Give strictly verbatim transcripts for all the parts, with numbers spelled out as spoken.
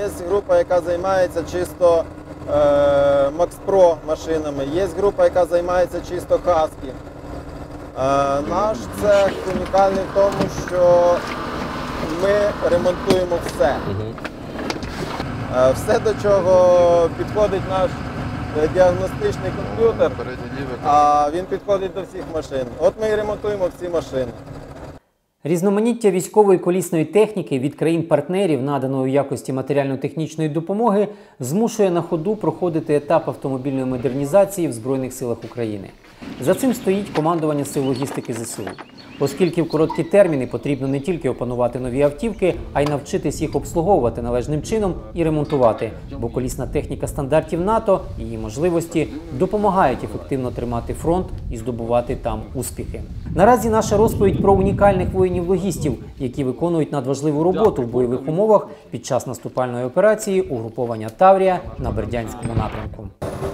є група, яка займається чисто е, Макс Про машинами, є група, яка займається чисто Husky. Е, наш цех унікальний в тому, що ми ремонтуємо все. Е, все, до чого підходить наш діагностичний комп'ютер, а він підходить до всіх машин. От ми і ремонтуємо всі машини. Різноманіття військової колісної техніки від країн-партнерів, наданої у якості матеріально-технічної допомоги, змушує на ходу проходити етап автомобільної модернізації в Збройних силах України. За цим стоїть командування Сил логістики ЗСУ. Оскільки в короткі терміни потрібно не тільки опанувати нові автівки, а й навчитись їх обслуговувати належним чином і ремонтувати, бо колісна техніка стандартів НАТО і її можливості допомагають ефективно тримати фронт і здобувати там успіхи. Наразі наша розповідь про унікальних воїнів-логістів, які виконують надважливу роботу в бойових умовах під час наступальної операції угруповання Таврія на Бердянському напрямку.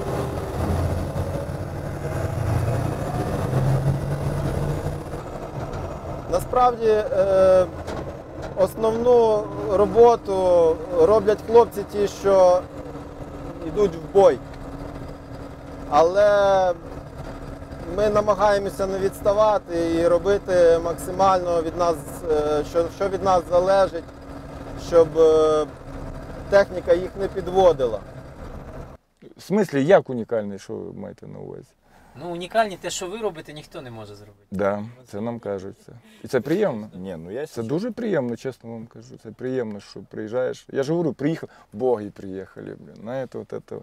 Насправді, е, основну роботу роблять хлопці ті, що йдуть в бой. Але ми намагаємося не відставати і робити максимально від нас, е, що, що від нас залежить, щоб е, техніка їх не підводила. В смислі, як унікальний, що ви маєте на увазі? Ну, унікальні те, що ви робите, ніхто не може зробити. Так, да, це нам кажуть. Це. І це приємно. Ні, ну я це дуже приємно, чесно вам кажу. Це приємно, що приїжджаєш. Я ж говорю, приїхав, боги приїхали, блін. Знаєте, от це.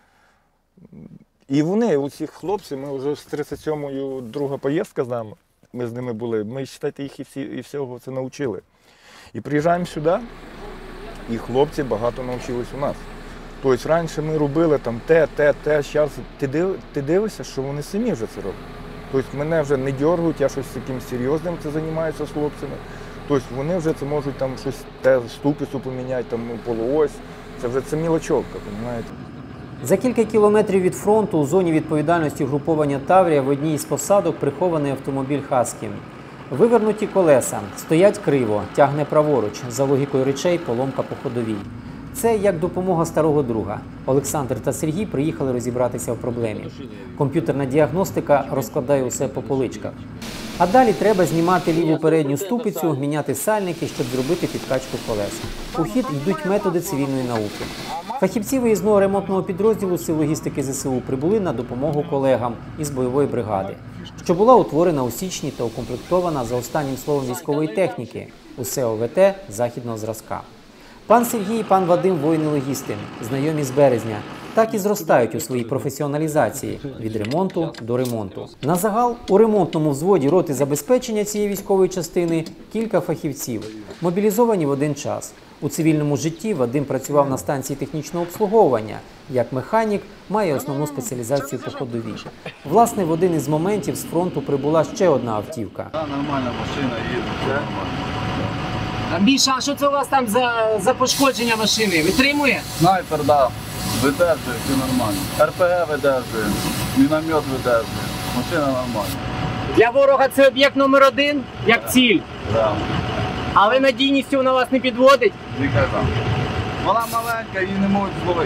І вони, усі хлопці, ми вже з тридцять сьомою друга поїздка з нами, ми з ними були, ми, вважайте, їх і, всі, і всього це навчили. І приїжджаємо сюди, і хлопці багато навчились у нас. Тобто раніше ми робили там те, те, те, зараз ти, див, ти дивишся, що вони самі вже це роблять. Тобто мене вже не дергають, я щось таким серйозним це займаюся з хлопцями. Тобто вони вже це можуть там щось те, ступицю поміняти, там полуось. Це вже це мілочовка, розумієте? За кілька кілометрів від фронту у зоні відповідальності угруповання Таврія в одній із посадок прихований автомобіль Husky. Вивернуті колеса, стоять криво, тягне праворуч, за логікою речей поломка по ходовій. Це як допомога старого друга. Олександр та Сергій приїхали розібратися в проблемі. Комп'ютерна діагностика розкладає усе по поличках. А далі треба знімати ліву передню ступицю, міняти сальники, щоб зробити підкачку колес. У хід йдуть методи цивільної науки. Фахівці виїзного ремонтного підрозділу Сил логістики ЗСУ прибули на допомогу колегам із бойової бригади, що була утворена у січні та укомплектована за останнім словом військової техніки – усе О В Т західного зразка. Пан Сергій і пан Вадим – воїни-логісти, знайомі з березня, так і зростають у своїй професіоналізації – від ремонту до ремонту. На загал у ремонтному взводі роти забезпечення цієї військової частини кілька фахівців, мобілізовані в один час. У цивільному житті Вадим працював на станції технічного обслуговування. Як механік має основну спеціалізацію по ходовій. Власне, в один із моментів з фронту прибула ще одна автівка. Так, нормальна машина, їде, все нормально. Міша, а що це у вас там за, за пошкодження машини? Витримує? Снайпер, да, видержує, все нормально. Р П Г видержує, міномет видержує, машина нормальна. Для ворога це об'єкт номер один, як ціль. Да. Але надійністю вона вас не підводить? Яка там? Вона маленька, її не можуть зловити.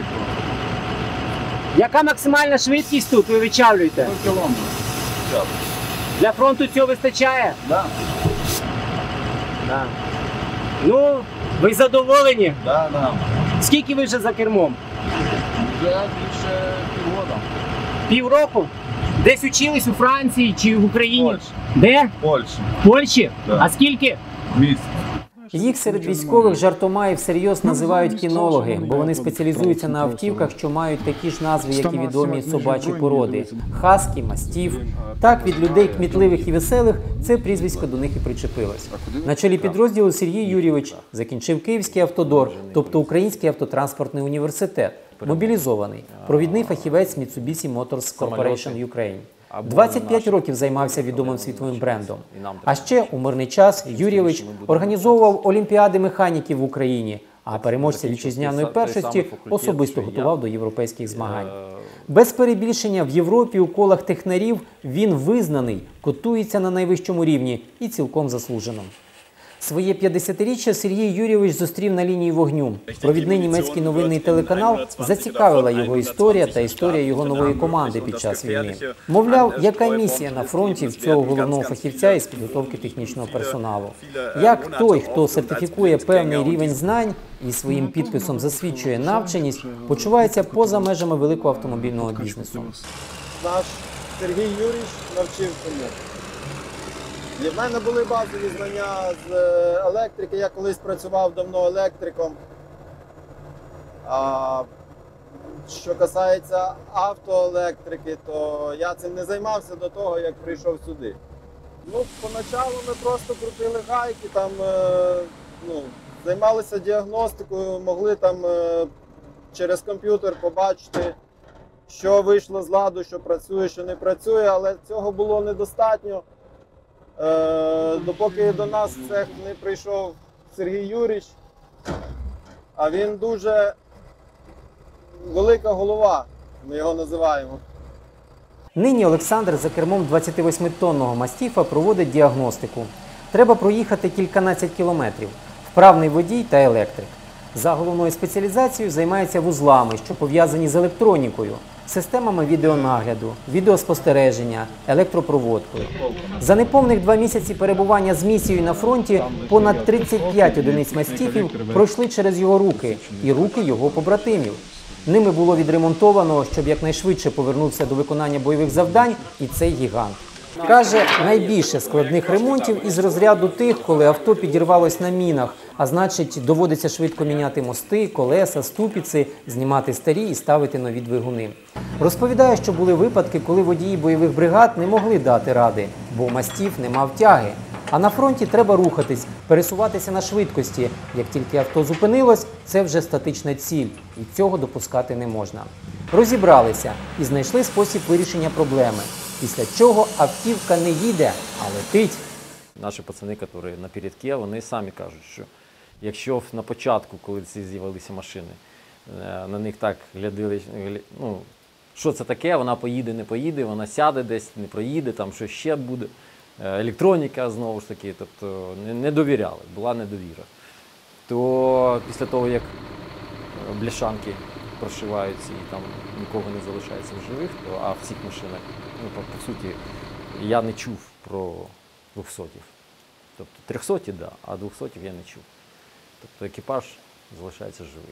Яка максимальна швидкість тут ви вичавлюєте? сто кілометрів. Для фронту цього вистачає? Да. Да. Ну, ви задоволені? Да, да. Скільки ви вже за кермом? Вже більше півгода. Півроку? Десь учились у Франції чи в Україні? Польщі. Де? Польщі. В Польщі? Да. А скільки? Місяць. Їх серед військових жартома і всерйоз називають кінологи, бо вони спеціалізуються на автівках, що мають такі ж назви, як і відомі собачі породи – хаскі, мастів. Так, від людей кмітливих і веселих це прізвисько до них і причепилось. На чолі підрозділу Сергій Юрійович закінчив Київський автодор, тобто Український автотранспортний університет, мобілізований, провідний фахівець Mitsubishi Motors Corporation Ukraine. двадцять п'ять років займався відомим світовим брендом. А ще у мирний час Юрійович організовував олімпіади механіків в Україні, а переможця вітчизняної першості особисто готував до європейських змагань. Без перебільшення в Європі у колах технарів він визнаний, котується на найвищому рівні і цілком заслужено. Своє п'ятдесятиріччя Сергій Юрійович зустрів на лінії вогню. Провідний німецький новинний телеканал зацікавила його історія та історія його нової команди під час війни. Мовляв, яка місія на фронті в цього головного фахівця із підготовки технічного персоналу? Як той, хто сертифікує певний рівень знань і своїм підписом засвідчує навченість, почувається поза межами великого автомобільного бізнесу? Наш Сергій Юрійович навчив цьому. І в мене були базові знання з електрики, я колись працював давно електриком. А що касається автоелектрики, то я цим не займався до того, як прийшов сюди. Ну, поначалу ми просто крутили гайки, там, ну, займалися діагностикою, могли там через комп'ютер побачити, що вийшло з ладу, що працює, що не працює, але цього було недостатньо. Е, допоки до нас в цех не прийшов Сергій Юрійович, а він дуже велика голова, ми його називаємо. Нині Олександр за кермом двадцятивосьмитонного мастіфа проводить діагностику. Треба проїхати кільканадцять кілометрів. Вправний водій та електрик. За головною спеціалізацією займається вузлами, що пов'язані з електронікою, системами відеонагляду, відеоспостереження, електропроводкою. За неповних два місяці перебування з місією на фронті понад тридцять п'ять одиниць мастіфів пройшли через його руки і руки його побратимів. Ними було відремонтовано, щоб якнайшвидше повернувся до виконання бойових завдань і цей гігант. Каже, найбільше складних ремонтів із розряду тих, коли авто підірвалось на мінах, а значить доводиться швидко міняти мости, колеса, ступиці, знімати старі і ставити нові двигуни. Розповідає, що були випадки, коли водії бойових бригад не могли дати ради, бо мастіф не мав тяги. А на фронті треба рухатись, пересуватися на швидкості. Як тільки авто зупинилось, це вже статична ціль, і цього допускати не можна. Розібралися і знайшли спосіб вирішення проблеми. Після чого автівка не їде, а летить. Наші пацани, які на передке, вони самі кажуть, що якщо на початку, коли ці з'явилися машини, на них так глядили, ну, що це таке, вона поїде, не поїде, вона сяде десь, не проїде, там що ще буде. Електроніка, знову ж таки, тобто не довіряли, була недовіра. То після того, як бляшанки прошиваються і там нікого не залишається в живих, то, а в цих машинах, ну, по, по суті, я не чув про двохсотів. Тобто трьохсоті, да, а двохсотів я не чув. Тобто екіпаж залишається живий.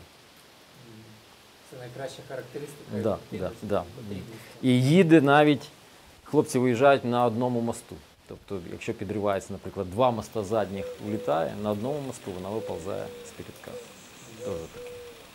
Це найкраща характеристика. Да, да, да. І їде навіть, хлопці виїжджають на одному мосту. Тобто, якщо підривається, наприклад, два моста задніх улітає, на одному мосту вона виповзає з передка. Тоже таке.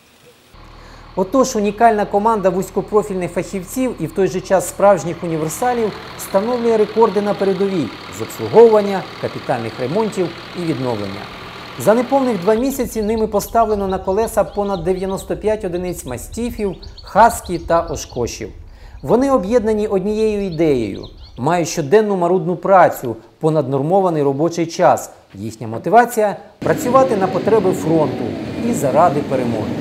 Отож, унікальна команда вузькопрофільних фахівців і в той же час справжніх універсалів встановлює рекорди на передовій з обслуговування, капітальних ремонтів і відновлення. За неповних два місяці ними поставлено на колеса понад дев'яносто п'ять одиниць мастіфів, хаскі та ошкошів. Вони об'єднані однією ідеєю, мають щоденну марудну працю, понаднормований робочий час. Їхня мотивація – працювати на потреби фронту і заради перемоги.